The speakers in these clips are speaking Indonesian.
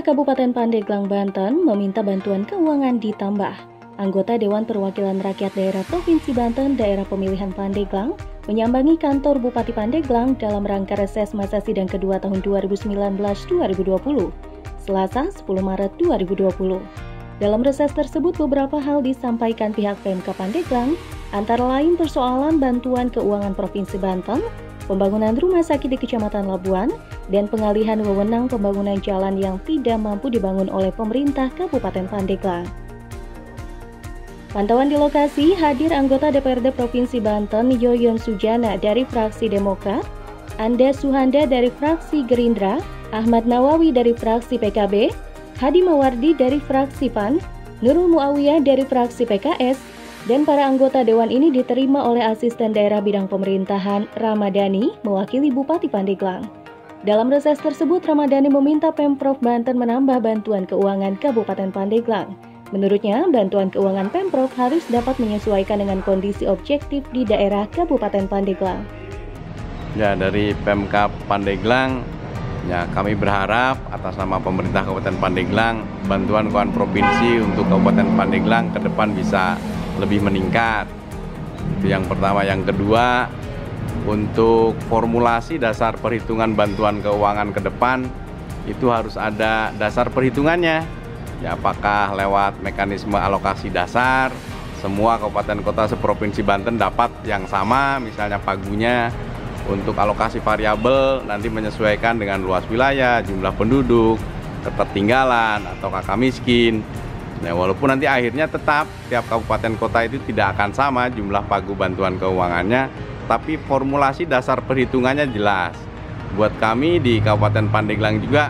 Pemerintah Kabupaten Pandeglang, Banten meminta bantuan keuangan ditambah. Anggota Dewan Perwakilan Rakyat Daerah Provinsi Banten Daerah Pemilihan Pandeglang menyambangi kantor Bupati Pandeglang dalam rangka reses masa sidang kedua tahun 2019-2020, Selasa 10 Maret 2020. Dalam reses tersebut beberapa hal disampaikan pihak Pemkab Pandeglang, antara lain persoalan bantuan keuangan Provinsi Banten, pembangunan rumah sakit di Kecamatan Labuan, dan pengalihan wewenang pembangunan jalan yang tidak mampu dibangun oleh pemerintah Kabupaten Pandeglang. Pantauan di lokasi hadir anggota DPRD Provinsi Banten Yoyon Sujana dari fraksi Demokrat, Anda Suhanda dari fraksi Gerindra, Ahmad Nawawi dari fraksi PKB, Hadi Mawardi dari fraksi PAN, Nurul Muawiyah dari fraksi PKS, dan para anggota dewan ini diterima oleh Asisten Daerah Bidang Pemerintahan Ramadhani mewakili Bupati Pandeglang. Dalam reses tersebut, Ramadhani meminta Pemprov Banten menambah bantuan keuangan Kabupaten Pandeglang. Menurutnya, bantuan keuangan Pemprov harus dapat menyesuaikan dengan kondisi objektif di daerah Kabupaten Pandeglang. Ya, dari Pemkab Pandeglang, ya kami berharap atas nama pemerintah Kabupaten Pandeglang, bantuan keuangan provinsi untuk Kabupaten Pandeglang ke depan bisa lebih meningkat. Itu yang pertama. Yang kedua, untuk formulasi dasar perhitungan bantuan keuangan ke depan itu harus ada dasar perhitungannya. Ya, apakah lewat mekanisme alokasi dasar, semua kabupaten kota seprovinsi Banten dapat yang sama, misalnya pagunya. Untuk alokasi variabel nanti menyesuaikan dengan luas wilayah, jumlah penduduk, ketertinggalan atau kakak miskin. Nah, walaupun nanti akhirnya tetap tiap kabupaten kota itu tidak akan sama jumlah pagu bantuan keuangannya, tapi formulasi dasar perhitungannya jelas. Buat kami di Kabupaten Pandeglang juga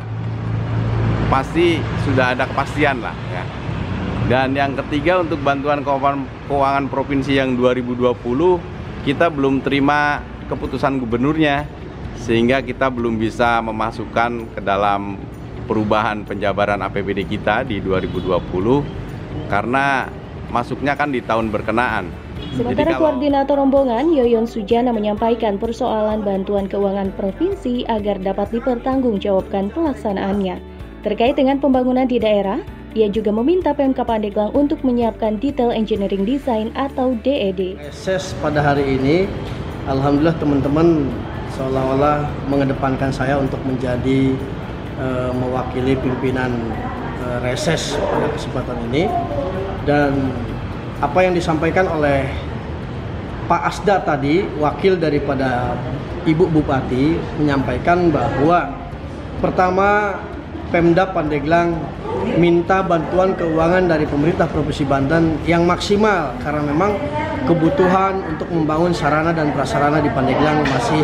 pasti sudah ada kepastian lah ya. Dan yang ketiga, untuk bantuan keuangan provinsi yang 2020 kita belum terima keputusan gubernurnya, sehingga kita belum bisa memasukkan ke dalam perubahan penjabaran APBD kita di 2020 karena masuknya kan di tahun berkenaan. Sementara Koordinator Rombongan Yoyon Sujana menyampaikan persoalan bantuan keuangan provinsi agar dapat dipertanggungjawabkan pelaksanaannya. Terkait dengan pembangunan di daerah, ia juga meminta Pemkab Pandeglang untuk menyiapkan Detail Engineering Design atau DED. Reses pada hari ini, alhamdulillah teman-teman seolah-olah mengedepankan saya untuk menjadi mewakili pimpinan reses pada kesempatan ini. Dan apa yang disampaikan oleh Pak Asda tadi, wakil daripada Ibu Bupati, menyampaikan bahwa pertama Pemda Pandeglang minta bantuan keuangan dari pemerintah Provinsi Banten yang maksimal karena memang kebutuhan untuk membangun sarana dan prasarana di Pandeglang masih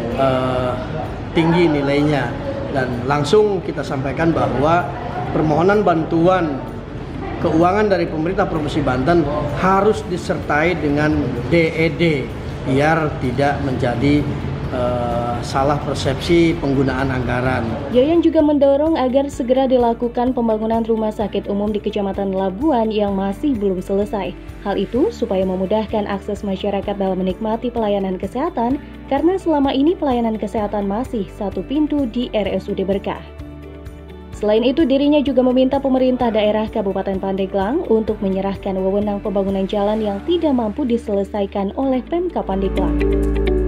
tinggi nilainya. Dan langsung kita sampaikan bahwa permohonan bantuan keuangan dari pemerintah Provinsi Banten harus disertai dengan DED biar tidak menjadi salah persepsi penggunaan anggaran. Yoyon juga mendorong agar segera dilakukan pembangunan rumah sakit umum di Kecamatan Labuan yang masih belum selesai. Hal itu supaya memudahkan akses masyarakat dalam menikmati pelayanan kesehatan karena selama ini pelayanan kesehatan masih satu pintu di RSUD Berkah. Selain itu, dirinya juga meminta pemerintah daerah Kabupaten Pandeglang untuk menyerahkan wewenang pembangunan jalan yang tidak mampu diselesaikan oleh Pemkab Pandeglang.